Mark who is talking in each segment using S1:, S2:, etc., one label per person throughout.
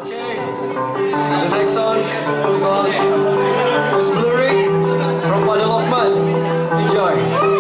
S1: Okay, the next song is Blurry from Puddle of Mud. Enjoy.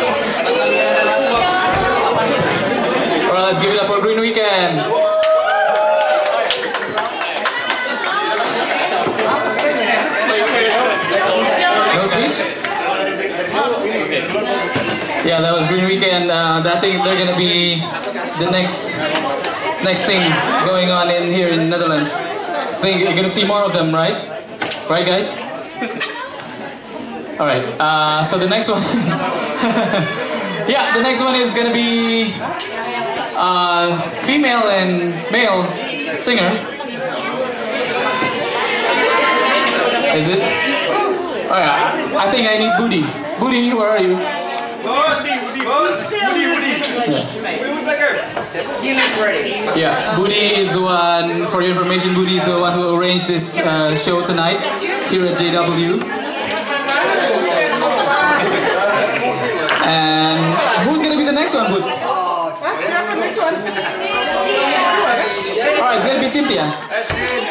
S2: Let's give it up for Green Weekend. Beach. Yeah, that was Green Weekend. I think they're gonna be the next thing going on in here in the Netherlands. I think you're gonna see more of them, right? Right, guys? All right. So the next one is yeah, the next one is gonna be female and male singer. Is it? Oh yeah. I think I need Booty. Booty, where are you?
S3: You look British.
S2: Yeah, Booty is the one, for your information, Booty is the one who arranged this show tonight here at JW. And who's gonna be the next one, Boot? Alright, it's gonna be Cynthia.